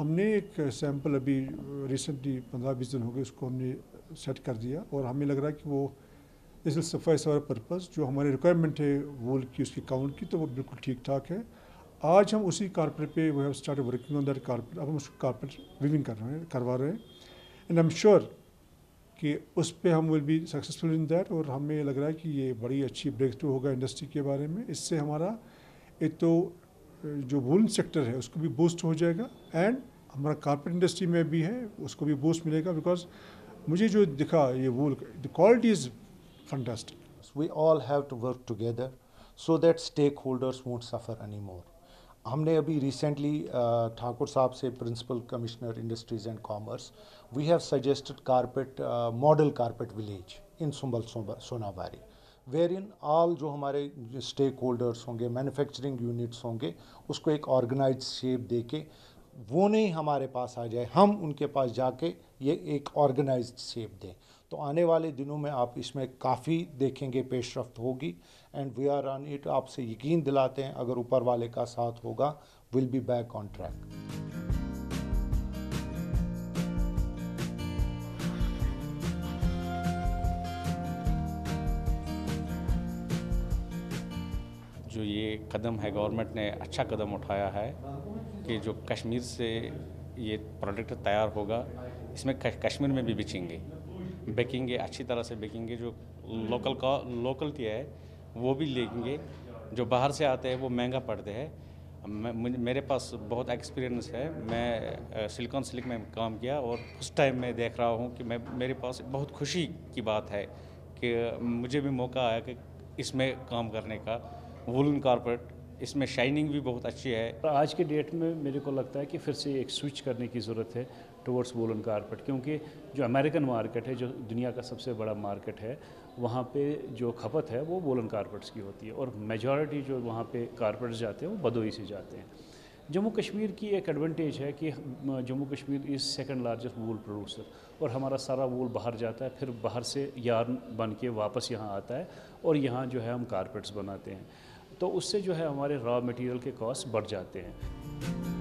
हमने एक सैंपल अभी रिसेंटली 15-20 दिन हो गए उसको हमने सेट कर दिया और हमें लग रहा है कि वो this will suffice our purpose. जो हमारी रिक्वायरमेंट है वूल की उसकी काउंट की तो वो बिल्कुल ठीक ठाक है। आज हम उसी कारपेट पे we have started working on that carpet. अब हम उसको कारपेट वीविंग करवा रहे हैं एंड आई एम श्योर कि उस पर हम will be successful in that. और हमें लग रहा है कि ये बड़ी अच्छी ब्रेक थ्रू होगा इंडस्ट्री के बारे में। इससे हमारा एक तो जो वूलन सेक्टर है उसको भी बूस्ट हो जाएगा एंड हमारा कारपेट इंडस्ट्री में भी है उसको भी बूस्ट मिलेगा। बिकॉज मुझे जो दिखा ये wool the quality is fantastic. We all have to work together so that stakeholders won't suffer anymore. हमने अभी रिसेंटली ठाकुर साहब से principal commissioner industries and commerce we have suggested carpet model carpet village in Sumbal Sonabari where in all जो हमारे stakeholders होंगे manufacturing units होंगे उसको एक ऑर्गेनाइज शेप दे के वो नहीं हमारे पास आ जाए हम उनके पास जाके ये एक ऑर्गेनाइज्ड शेप दें। तो आने वाले दिनों में आप इसमें काफ़ी देखेंगे पेशरफ्त होगी and we are on it. आपसे यकीन दिलाते हैं अगर ऊपर वाले का साथ होगा will be back on track. जो ये कदम है गवर्नमेंट ने अच्छा कदम उठाया है कि जो कश्मीर से ये प्रोडक्ट तैयार होगा इसमें कश्मीर में भी बेचेंगे अच्छी तरह से बेचेंगे। जो लोकलिटी है वो भी लेंगे। जो बाहर से आते हैं वो महंगा पड़ते हैं। मेरे पास बहुत एक्सपीरियंस है। मैं सिलिकॉन सिल्क में काम किया और उस टाइम मैं देख रहा हूँ कि मेरे पास बहुत खुशी की बात है कि मुझे भी मौका आया कि इसमें काम करने का। वूलन कारपेट इसमें शाइनिंग भी बहुत अच्छी है। आज के डेट में मेरे को लगता है कि फिर से एक स्विच करने की ज़रूरत है टुवर्ड्स वूलन कारपेट, क्योंकि जो अमेरिकन मार्केट है जो दुनिया का सबसे बड़ा मार्केट है वहाँ पे जो खपत है वो वूलन कारपेट्स की होती है और मेजॉरिटी जो वहाँ पे कारपेट्स जाते हैं वो भदोही से जाते हैं। जम्मू कश्मीर की एक एडवांटेज है कि Jammu Kashmir is second largest wool producer और हमारा सारा वूल बाहर जाता है, फिर बाहर से यार्न बन के वापस यहाँ आता है और यहाँ जो है हम कारपेट्स बनाते हैं। तो उससे जो है हमारे रॉ मटेरियल के कॉस्ट बढ़ जाते हैं।